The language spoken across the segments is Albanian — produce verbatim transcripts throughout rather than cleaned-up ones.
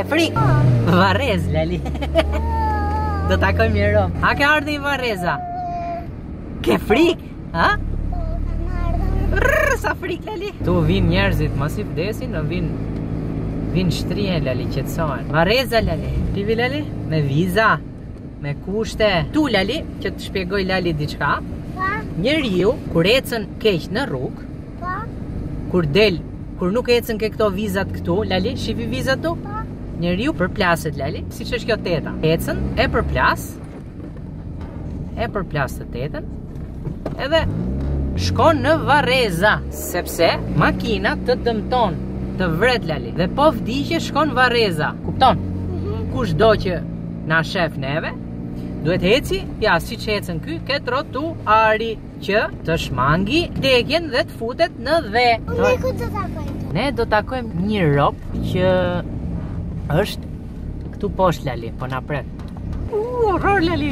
frik? Varrez, Lali. Do takoj mirë rom. A ke ardhur në Varreza? Ke frik? Ha? Rrr, sa frik, Lali. Tu vin njerëzit, mos i vdesin, në vin vin shtrihen, Lali, qetësohen. Varreza, Lali. Pivi, Lali? Me viza, me kushte. Tu, Lali, që të shpjegoj Lali diçka. Njeriu kur ecën keq në rrugë, kur del, kur nuk ecën ke këto vizat këtu, Lali, shifi vizat tu? Njeriu përplaset, Lali, siç është kjo teta. Ecën, e përplas, e përplas të tetën, edhe shkon në Varreza, sepse makina të dëmton, të vret, Lali. Dhe po vdiqe shkon Varreza. Kupton? Kush do që na shef neve, duhet heci, ja, si që hecën ky, ke trotuari që të shmangi degjen dhe të futet në dhe. Ne ku do takojmë? Ne do takojmë një rob që është këtu poshtë, Lali, po na pret. U, horror, Lali.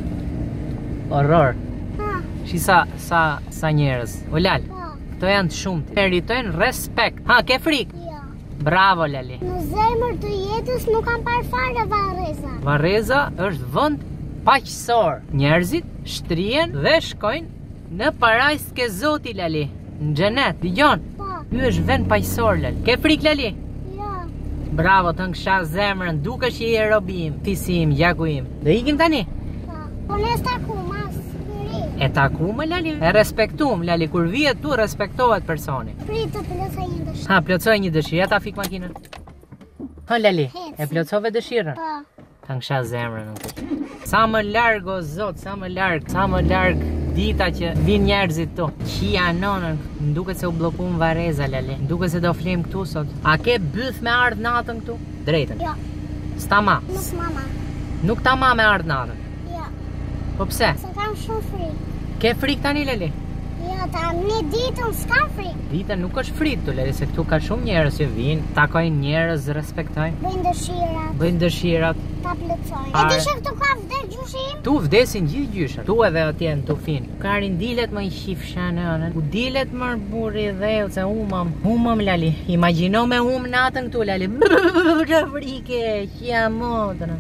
Horror. Shi sa, sa, sa njerëz. O, Lal, këto janë të shumët. Meritojnë respekt. Ha, ke frik? Jo. Bravo, Lali. Në zemër të jetës nuk kam parë fare Varreza. Varreza është vend paqësor. Njerëzit shtrihen dhe shkojnë në parajsë ke Zoti, Lali. Në xhenet. Dëgjon. Po. Ky është vend paqësor, Lali. Ke frik, Lali? Jo. Bravo, të nksha zemrën, dukesh që je robi im, fisi im, gjaku im. Do ikim tani? Po. Po ne s'taku mas. E taku më, Lali? E respektum, Lali. Kur vihet tu, respektohet personi. Prit të plotësoj një dëshirë. Ha, plotësoj një dëshirë. Ja ta fik makinën. Ha, Lali, e plotësove dëshirën? Po. Ta nksha zemrën në këtë. Sa më larg, o Zot, sa më larg, sa më larg dita që vin njerëzit tu. Qia nonën, m'duket se u bllokuan Varreza, Lali. M'duket se do flim këtu sot. A ke byth me ardh natën këtu? Drejtën. Jo. Stama. Nuk mama. Nuk tama me ardh natën. Jo. Po pse? Se kam shumë frik. Ke frik tani, Lali? Jo, ta një ditën s'ka frik. Dita nuk është frik tu, Lali, se këtu ka shumë njerëz që vinë, takojnë njerëz, respektojnë. Bëjnë dëshirat. Bëjnë dëshirat. Ta plotësojnë. E Are. di që këtu ka vdes gjyshim? Tu vdesin gjithë gjyshat. Tu edhe atje në tufin. Karin dilet më i shifsha në anën. U dilet më burri dhe se humam. Humam, Lali. Imagjino me hum natën këtu, Lali. Brrrr, frike, qia modrë.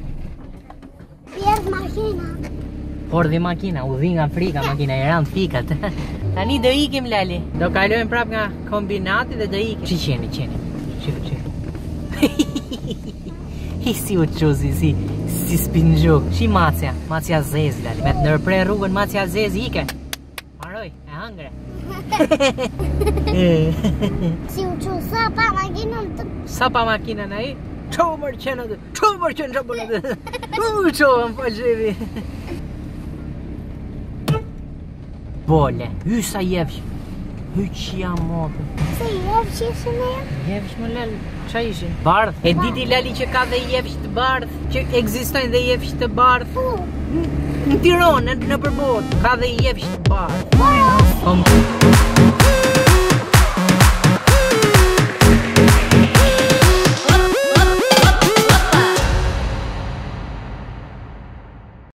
Pjerdh makina. Por dhe makina, u dhi nga frika makina, i rand fikat. Tani do ikim, Lali. Do kalojmë prap nga kombinati dhe do ikim. Shi qeni, qeni. Shikë, shikë. Hi si u quzi, si, si spinxuk. Shi macja, macja zez, Lali. Me të nërpre rrugën macja zez, ike. Maroj, e hangre. Si u që sa pa makinën të... Sa pa makinën ai? Qo mërë qenë atë, qo mërë qenë që bëllë atë. U, qo më po qevi. Bole, hy sa jevsh. Hy qia motë. Se jevsh që ishe me jo? Jevsh më lel, qa ishin? Bardh. E diti, Lali, që ka dhe jevsh të bardh, që ekzistojnë dhe jevsh të bardh. Fu. Në Tiranë, në përbot, ka dhe jevsh të bardh. Moro. Kom...